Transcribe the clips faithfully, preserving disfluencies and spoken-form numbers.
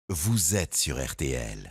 Vous êtes sur R T L.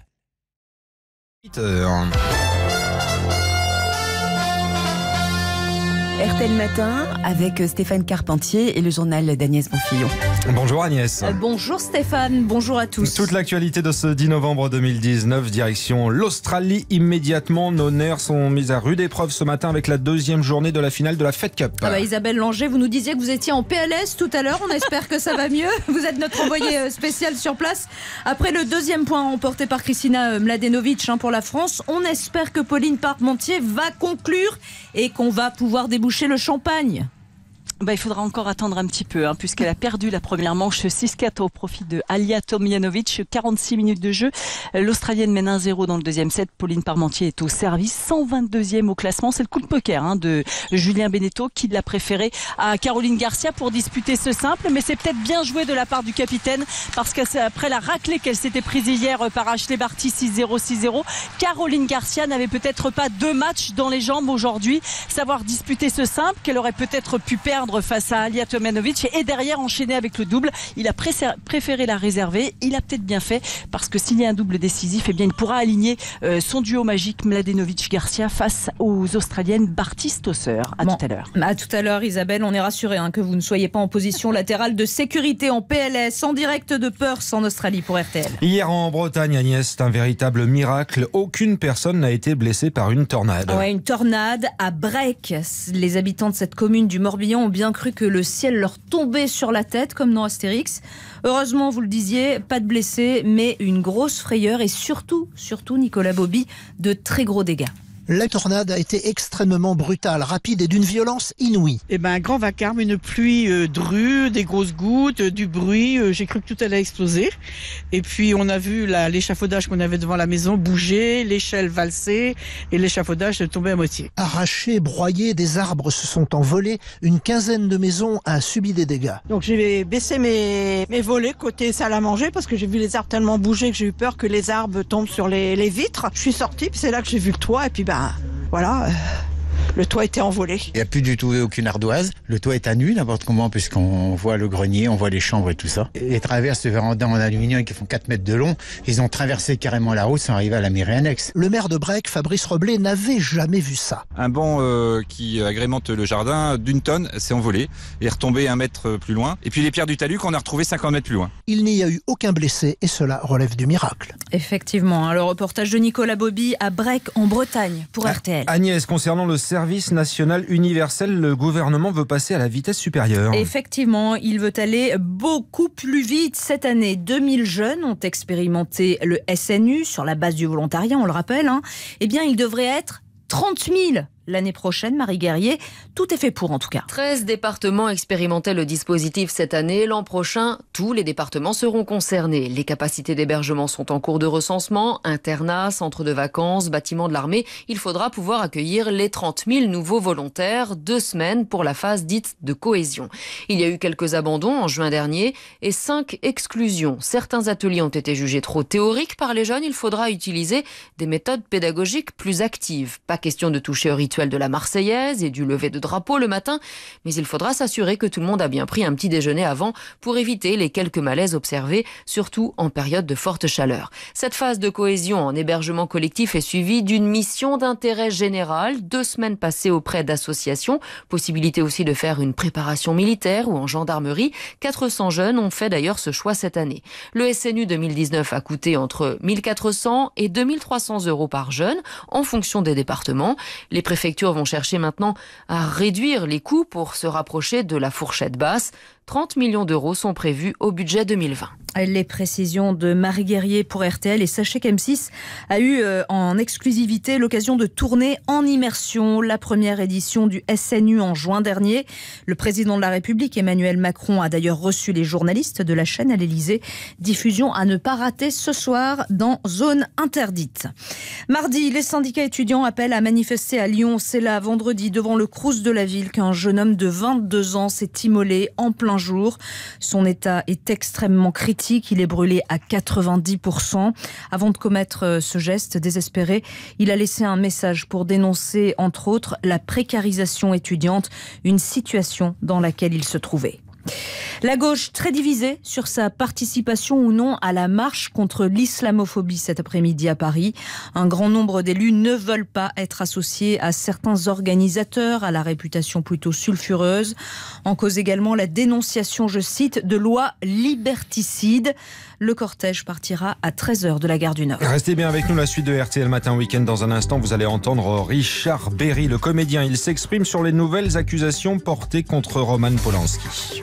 R T L Matin avec Stéphane Carpentier et le journal d'Agnès Bonfillon. Bonjour Agnès. Euh, bonjour Stéphane, bonjour à tous. Toute l'actualité de ce dix novembre deux mille dix-neuf, direction l'Australie immédiatement. Nos nerfs sont mis à rude épreuve ce matin avec la deuxième journée de la finale de la Fed Cup. Ah bah Isabelle Langer, vous nous disiez que vous étiez en P L S tout à l'heure, on espère que ça va mieux. Vous êtes notre envoyé spécial sur place. Après le deuxième point remporté par Kristina Mladenovic hein, pour la France, on espère que Pauline Parmentier va conclure et qu'on va pouvoir déboucher le champagne. Bah, il faudra encore attendre un petit peu, hein, puisqu'elle a perdu la première manche six quatre au profit de Alia Tomljanovic. quarante-six minutes de jeu. L'Australienne mène un zéro dans le deuxième set. Pauline Parmentier est au service, cent vingt-deuxième au classement. C'est le coup de poker hein, de Julien Beneteau qui l'a préféré à Caroline Garcia pour disputer ce simple. Mais c'est peut-être bien joué de la part du capitaine, parce qu'après la raclée qu'elle s'était prise hier par Ashley Barty six zéro, six zéro, Caroline Garcia n'avait peut-être pas deux matchs dans les jambes aujourd'hui. Savoir disputer ce simple qu'elle aurait peut-être pu perdre face à Alia Tomljanovic et derrière enchaîner avec le double. Il a préféré la réserver. Il a peut-être bien fait, parce que s'il y a un double décisif, eh bien, il pourra aligner euh, son duo magique Mladenovic-Garcia face aux Australiennes Barty-Stosur. À bon, tout à l'heure. À tout à l'heure Isabelle, on est rassuré hein, que vous ne soyez pas en position latérale de sécurité en P L S, en direct de Perth en Australie pour R T L. Hier en Bretagne, Agnès, c'est un véritable miracle. Aucune personne n'a été blessée par une tornade. Ouais, une tornade à Brec. Les habitants de cette commune du Morbihan ont bien cru que le ciel leur tombait sur la tête, comme dans Astérix. Heureusement, vous le disiez, pas de blessés, mais une grosse frayeur et surtout, surtout Nicolas Bobby, de très gros dégâts. La tornade a été extrêmement brutale, rapide et d'une violence inouïe. Eh ben, un grand vacarme, une pluie euh, drue, des grosses gouttes, euh, du bruit. Euh, j'ai cru que tout allait exploser. Et puis, on a vu la, l'échafaudage qu'on avait devant la maison bouger, l'échelle valser et l'échafaudage tomber à moitié. Arrachés, broyés, des arbres se sont envolés. Une quinzaine de maisons a subi des dégâts. Donc, j'ai baissé mes, mes volets côté salle à manger parce que j'ai vu les arbres tellement bouger que j'ai eu peur que les arbres tombent sur les, les vitres. Je suis sortie, puis c'est là que j'ai vu le toit et puis, ben, voilà, euh, le toit était envolé. Il n'y a plus du tout aucune ardoise. Le toit est à nu n'importe comment, puisqu'on voit le grenier, on voit les chambres et tout ça. Les traverses de véranda en aluminium qui font quatre mètres de long, ils ont traversé carrément la route sans arriver à la mairie annexe. Le maire de Brec, Fabrice Roblé, n'avait jamais vu ça. Un banc euh, qui agrémente le jardin d'une tonne s'est envolé et est retombé un mètre plus loin. Et puis les pierres du talus qu'on a retrouvées cinquante mètres plus loin. Il n'y a eu aucun blessé et cela relève du miracle. Effectivement, le reportage de Nicolas Bobby à Brec en Bretagne pour R T L. Agnès, concernant le service national universel, le gouvernement veut passer à la vitesse supérieure. Effectivement, il veut aller beaucoup plus vite. Cette année, deux mille jeunes ont expérimenté le S N U sur la base du volontariat, on le rappelle. Hein. Eh bien, il devrait être trente mille. L'année prochaine, Marie Guerrier, tout est fait pour en tout cas. treize départements expérimentaient le dispositif cette année. L'an prochain, tous les départements seront concernés. Les capacités d'hébergement sont en cours de recensement. Internats, centres de vacances, bâtiments de l'armée. Il faudra pouvoir accueillir les trente mille nouveaux volontaires. Deux semaines pour la phase dite de cohésion. Il y a eu quelques abandons en juin dernier et cinq exclusions. Certains ateliers ont été jugés trop théoriques par les jeunes. Il faudra utiliser des méthodes pédagogiques plus actives. Pas question de toucher au rituel de la Marseillaise et du lever de drapeau le matin, mais il faudra s'assurer que tout le monde a bien pris un petit déjeuner avant pour éviter les quelques malaises observés, surtout en période de forte chaleur. Cette phase de cohésion en hébergement collectif est suivie d'une mission d'intérêt général, deux semaines passées auprès d'associations, possibilité aussi de faire une préparation militaire ou en gendarmerie. quatre cents jeunes ont fait d'ailleurs ce choix cette année. Le S N U deux mille dix-neuf a coûté entre mille quatre cents et deux mille trois cents euros par jeune en fonction des départements. Les préfets Les préfectures vont chercher maintenant à réduire les coûts pour se rapprocher de la fourchette basse. trente millions d'euros sont prévus au budget deux mille vingt. Les précisions de Marie Guerrier pour R T L. Et sachez qu'M six a eu euh, en exclusivité l'occasion de tourner en immersion la première édition du S N U en juin dernier. Le président de la République, Emmanuel Macron, a d'ailleurs reçu les journalistes de la chaîne à l'Élysée. Diffusion à ne pas rater ce soir dans Zone Interdite. Mardi, les syndicats étudiants appellent à manifester à Lyon. C'est là, vendredi, devant le Crous de la ville, qu'un jeune homme de vingt-deux ans s'est immolé en plein jour. Son état est extrêmement critique. Il est brûlé à quatre-vingt-dix pour cent. Avant de commettre ce geste désespéré, il a laissé un message pour dénoncer, entre autres, la précarisation étudiante, une situation dans laquelle il se trouvait. La gauche très divisée sur sa participation ou non à la marche contre l'islamophobie cet après-midi à Paris. Un grand nombre d'élus ne veulent pas être associés à certains organisateurs à la réputation plutôt sulfureuse. En cause également la dénonciation, je cite, de lois liberticides. Le cortège partira à treize heures de la gare du Nord. Restez bien avec nous, la suite de R T L Matin Week-end. Dans un instant, vous allez entendre Richard Berry, le comédien. Il s'exprime sur les nouvelles accusations portées contre Roman Polanski.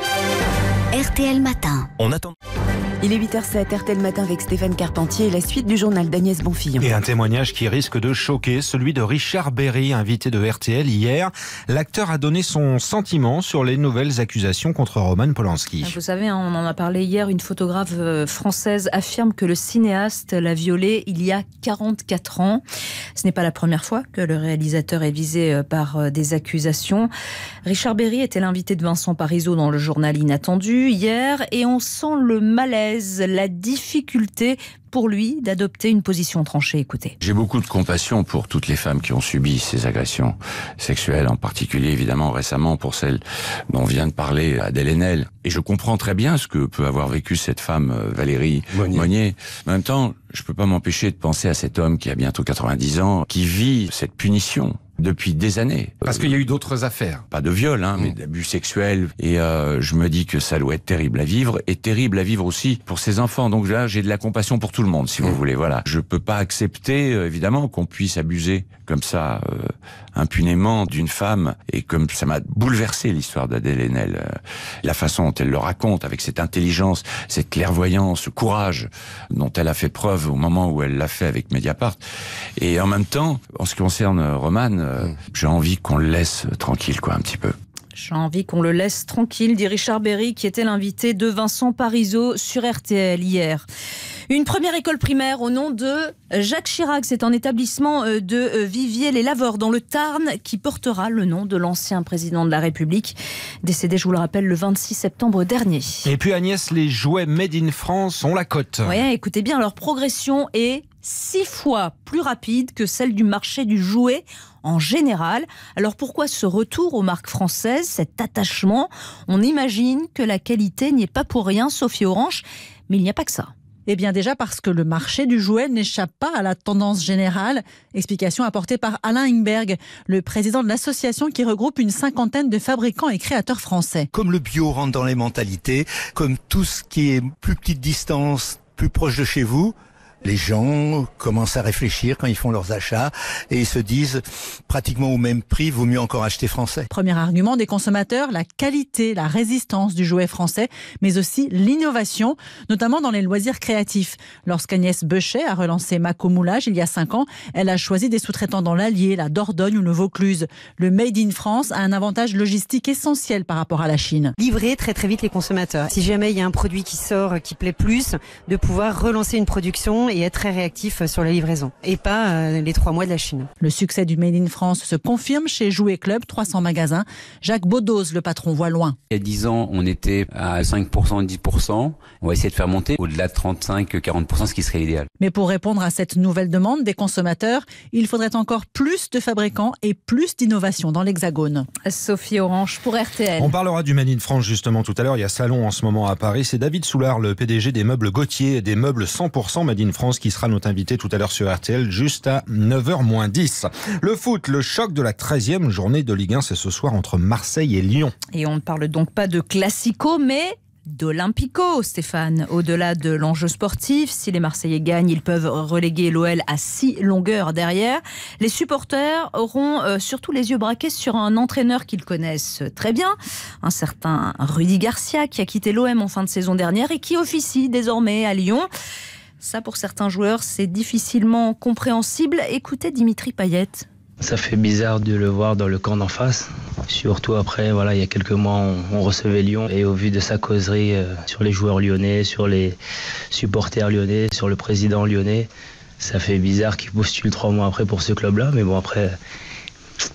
R T L Matin. On attend. Il est huit heures zéro sept, R T L Matin avec Stéphane Carpentier et la suite du journal d'Agnès Bonfillon. Et un témoignage qui risque de choquer, celui de Richard Berry, invité de R T L hier. L'acteur a donné son sentiment sur les nouvelles accusations contre Roman Polanski. Vous savez, on en a parlé hier, une photographe française affirme que le cinéaste l'a violée il y a quarante-quatre ans. Ce n'est pas la première fois que le réalisateur est visé par des accusations. Richard Berry était l'invité de Vincent Parisot dans le journal Inattendu hier et on sent le malaise, la difficulté pour lui d'adopter une position tranchée. Écoutez. J'ai beaucoup de compassion pour toutes les femmes qui ont subi ces agressions sexuelles, en particulier évidemment récemment pour celle dont vient de parler Adèle Haenel. Et je comprends très bien ce que peut avoir vécu cette femme Valérie Monnier. Monnier. En même temps, je peux pas m'empêcher de penser à cet homme qui a bientôt quatre-vingt-dix ans, qui vit cette punition depuis des années. Parce qu'il y a eu d'autres affaires. Pas de viol, hein, mmh. mais d'abus sexuels. Et euh, je me dis que ça doit être terrible à vivre, et terrible à vivre aussi pour ses enfants. Donc là, j'ai de la compassion pour tout le monde, si mmh. vous voulez. Voilà. Je peux pas accepter, euh, évidemment, qu'on puisse abuser comme ça, euh, impunément, d'une femme. Et comme ça m'a bouleversé l'histoire d'Adèle Haenel, euh, la façon dont elle le raconte, avec cette intelligence, cette clairvoyance, ce courage dont elle a fait preuve au moment où elle l'a fait avec Mediapart. Et en même temps, en ce qui concerne Roman, Euh, j'ai envie qu'on le laisse tranquille, quoi, un petit peu. J'ai envie qu'on le laisse tranquille, dit Richard Berry, qui était l'invité de Vincent Parisot sur R T L hier. Une première école primaire au nom de Jacques Chirac. C'est un établissement de Viviers-les-Laveurs dans le Tarn qui portera le nom de l'ancien président de la République, décédé, je vous le rappelle, le vingt-six septembre dernier. Et puis Agnès, les jouets Made in France ont la cote. Oui, écoutez bien, leur progression est six fois plus rapide que celle du marché du jouet en général. Alors pourquoi ce retour aux marques françaises, cet attachement? On imagine que la qualité n'y est pas pour rien, Sophie Orange, mais il n'y a pas que ça. Eh bien déjà parce que le marché du jouet n'échappe pas à la tendance générale. Explication apportée par Alain Ingberg, le président de l'association qui regroupe une cinquantaine de fabricants et créateurs français. Comme le bio rentre dans les mentalités, comme tout ce qui est plus petite distance, plus proche de chez vous, les gens commencent à réfléchir quand ils font leurs achats et ils se disent pratiquement au même prix, vaut mieux encore acheter français. Premier argument des consommateurs, la qualité, la résistance du jouet français, mais aussi l'innovation, notamment dans les loisirs créatifs. Lorsqu'Agnès Beuchet a relancé Mako Moulage il y a cinq ans, elle a choisi des sous-traitants dans l'Allier, la Dordogne ou le Vaucluse. Le Made in France a un avantage logistique essentiel par rapport à la Chine. Livrer très très vite les consommateurs. Si jamais il y a un produit qui sort, qui plaît plus, de pouvoir relancer une production et être très réactif sur la livraison et pas euh, les trois mois de la Chine. Le succès du Made in France se confirme chez Jouet Club, trois cents magasins. Jacques Baudoz, le patron, voit loin. Il y a dix ans, on était à cinq pour cent, dix pour cent. On va essayer de faire monter au-delà de trente-cinq à quarante pour cent, ce qui serait idéal. Mais pour répondre à cette nouvelle demande des consommateurs, il faudrait encore plus de fabricants et plus d'innovation dans l'Hexagone. Sophie Orange pour R T L. On parlera du Made in France justement tout à l'heure. Il y a salon en ce moment à Paris. C'est David Soulard, le P D G des meubles Gauthier, des meubles cent pour cent Made in France, qui sera notre invité tout à l'heure sur R T L, juste à neuf heures moins dix. Le foot, le choc de la treizième journée de Ligue un, c'est ce soir entre Marseille et Lyon. Et on ne parle donc pas de classico, mais d'Olympico, Stéphane. Au-delà de l'enjeu sportif, si les Marseillais gagnent, ils peuvent reléguer l'O L à six longueurs derrière. Les supporters auront euh, surtout les yeux braqués sur un entraîneur qu'ils connaissent très bien, un certain Rudy Garcia, qui a quitté l'O M en fin de saison dernière et qui officie désormais à Lyon. Ça, pour certains joueurs, c'est difficilement compréhensible. Écoutez Dimitri Payet. Ça fait bizarre de le voir dans le camp d'en face. Surtout après, voilà, il y a quelques mois, on, on recevait Lyon. Et au vu de sa causerie euh, sur les joueurs lyonnais, sur les supporters lyonnais, sur le président lyonnais, ça fait bizarre qu'il postule trois mois après pour ce club-là. Mais bon, après,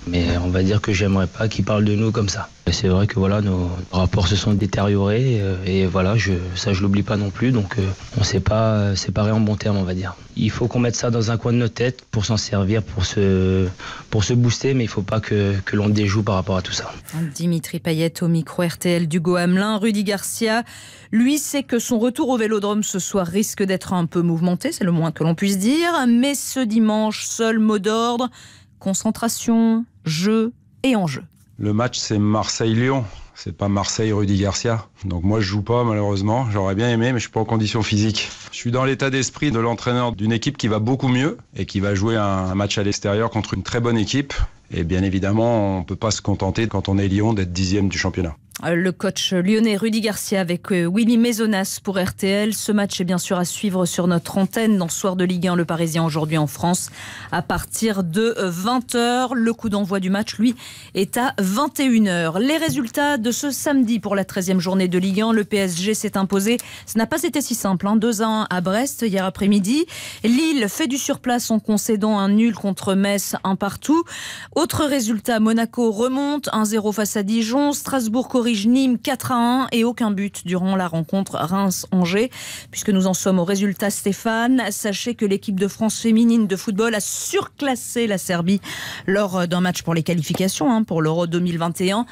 Mais on va dire que j'aimerais pas qu'ils parlent de nous comme ça. C'est vrai que voilà, nos rapports se sont détériorés et voilà, je, ça je l'oublie pas non plus. Donc on s'est pas séparés en bons termes, on va dire. Il faut qu'on mette ça dans un coin de nos têtes pour s'en servir, pour se, pour se booster, mais il faut pas que, que l'on déjoue par rapport à tout ça. Dimitri Payet au micro R T L d'Hugo Hamelin. Rudy Garcia, lui, sait que son retour au Vélodrome ce soir risque d'être un peu mouvementé, c'est le moins que l'on puisse dire. Mais ce dimanche, seul mot d'ordre, concentration, jeu et enjeu. Le match, c'est Marseille-Lyon. C'est pas Marseille-Rudy Garcia. Donc moi, je joue pas, malheureusement. J'aurais bien aimé, mais je suis pas en condition physique. Je suis dans l'état d'esprit de l'entraîneur d'une équipe qui va beaucoup mieux et qui va jouer un match à l'extérieur contre une très bonne équipe. Et bien évidemment, on peut pas se contenter, quand on est Lyon, d'être dixième du championnat. Le coach lyonnais Rudy Garcia avec Willy Maisonas pour R T L. Ce match est bien sûr à suivre sur notre antenne dans Soir de Ligue un, le Parisien aujourd'hui en France, à partir de vingt heures. Le coup d'envoi du match, lui, est à vingt et une heures. Les résultats de ce samedi pour la treizième journée de Ligue un. Le P S G s'est imposé. Ce n'a pas été si simple. Hein. deux à un à Brest hier après-midi. Lille fait du surplace en concédant un nul contre Metz, un partout. Autre résultat, Monaco remonte un zéro face à Dijon. Strasbourg corrige Nîmes quatre à un et aucun but durant la rencontre Reims-Angers. Puisque nous en sommes au résultat, Stéphane, sachez que l'équipe de France féminine de football a surclassé la Serbie lors d'un match pour les qualifications hein, pour l'Euro deux mille vingt et un.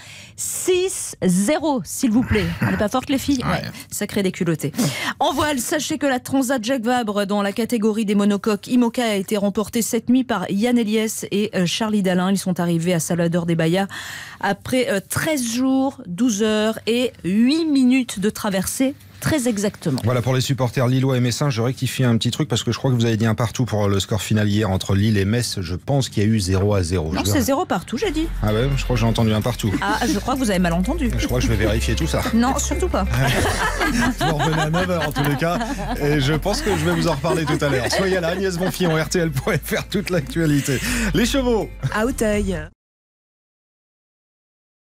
six zéro, s'il vous plaît. On n'est pas fortes les filles ouais. Ouais, sacré déculotté. En voile, sachez que la Transat Jacques Vabre dans la catégorie des monocoques IMOCA a été remportée cette nuit par Yann Eliès et Charlie Dalin. Ils sont arrivés à Salvador des Bahia après treize jours, douze heures et huit minutes de traversée. Très exactement. Voilà, pour les supporters lillois et messins, je rectifie un petit truc parce que je crois que vous avez dit un partout pour le score final hier entre Lille et Metz. Je pense qu'il y a eu zéro à zéro. Non, c'est zéro partout, j'ai dit. Ah ouais, je crois que j'ai entendu un partout. Ah, je crois que vous avez mal entendu. Je crois que je vais vérifier tout ça. Non, surtout pas. Vous revenez à neuf heures en tous les cas. Et je pense que je vais vous en reparler tout à l'heure. Soyez là, Agnès Bonfillon, R T L point F R, toute l'actualité. Les chevaux à Auteuil.